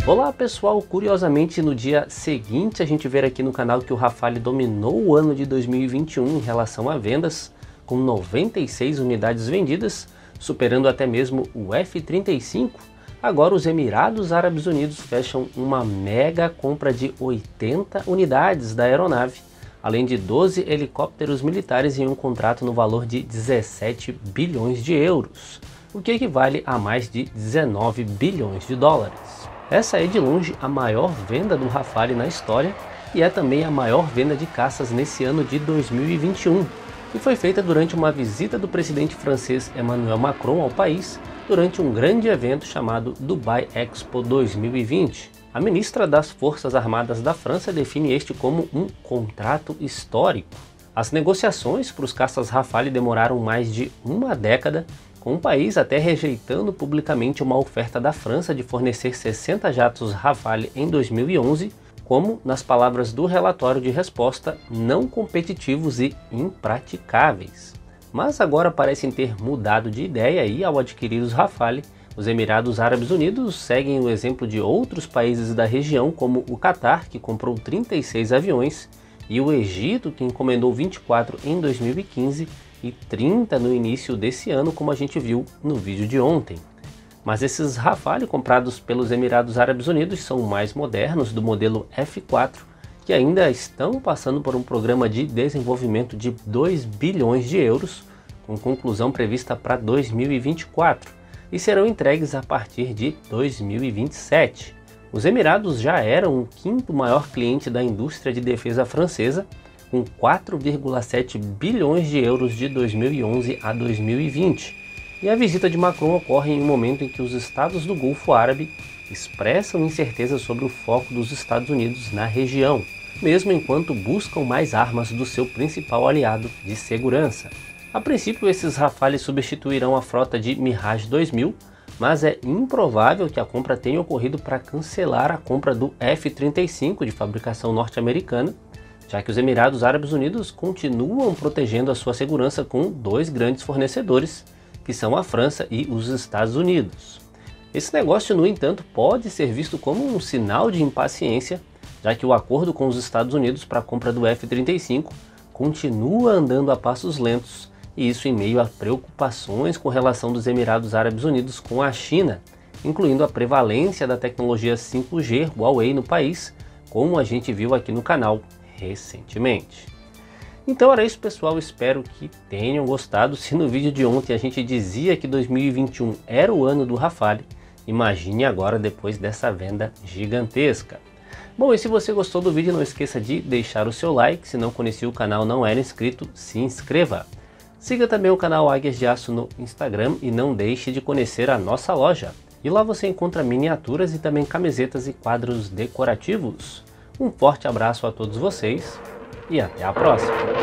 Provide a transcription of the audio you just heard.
Olá pessoal, curiosamente no dia seguinte a gente vê aqui no canal que o Rafale dominou o ano de 2021 em relação a vendas, com 96 unidades vendidas, superando até mesmo o F-35. Agora os Emirados Árabes Unidos fecham uma mega compra de 80 unidades da aeronave, além de 12 helicópteros militares em um contrato no valor de 17 bilhões de euros, o que equivale a mais de 19 bilhões de dólares. Essa é de longe a maior venda do Rafale na história e é também a maior venda de caças nesse ano de 2021, e foi feita durante uma visita do presidente francês Emmanuel Macron ao país durante um grande evento chamado Dubai Expo 2020. A ministra das Forças Armadas da França define este como um contrato histórico. As negociações para os caças Rafale demoraram mais de uma década, com o país até rejeitando publicamente uma oferta da França de fornecer 60 jatos Rafale em 2011, como, nas palavras do relatório de resposta, não competitivos e impraticáveis. Mas agora parecem ter mudado de ideia e, ao adquirir os Rafale, os Emirados Árabes Unidos seguem o exemplo de outros países da região, como o Catar, que comprou 36 aviões, e o Egito, que encomendou 24 em 2015, e 30 no início desse ano, como a gente viu no vídeo de ontem. Mas esses Rafale comprados pelos Emirados Árabes Unidos são mais modernos, do modelo F4, que ainda estão passando por um programa de desenvolvimento de 2 bilhões de euros, com conclusão prevista para 2024, e serão entregues a partir de 2027. Os Emirados já eram o quinto maior cliente da indústria de defesa francesa, com 4,7 bilhões de euros de 2011 a 2020. E a visita de Macron ocorre em um momento em que os estados do Golfo Árabe expressam incerteza sobre o foco dos Estados Unidos na região, mesmo enquanto buscam mais armas do seu principal aliado de segurança. A princípio, esses Rafale substituirão a frota de Mirage 2000, mas é improvável que a compra tenha ocorrido para cancelar a compra do F-35 de fabricação norte-americana, já que os Emirados Árabes Unidos continuam protegendo a sua segurança com dois grandes fornecedores, que são a França e os Estados Unidos. Esse negócio, no entanto, pode ser visto como um sinal de impaciência, já que o acordo com os Estados Unidos para a compra do F-35 continua andando a passos lentos, e isso em meio a preocupações com relação dos Emirados Árabes Unidos com a China, incluindo a prevalência da tecnologia 5G Huawei no país, como a gente viu aqui no canal recentemente. Então era isso, pessoal, espero que tenham gostado. Se no vídeo de ontem a gente dizia que 2021 era o ano do Rafale, imagine agora depois dessa venda gigantesca. Bom, e se você gostou do vídeo, não esqueça de deixar o seu like. Se não conhecia o canal, não era inscrito, se inscreva. Siga também o canal Águias de Aço no Instagram e não deixe de conhecer a nossa loja. E lá você encontra miniaturas e também camisetas e quadros decorativos. Um forte abraço a todos vocês e até a próxima!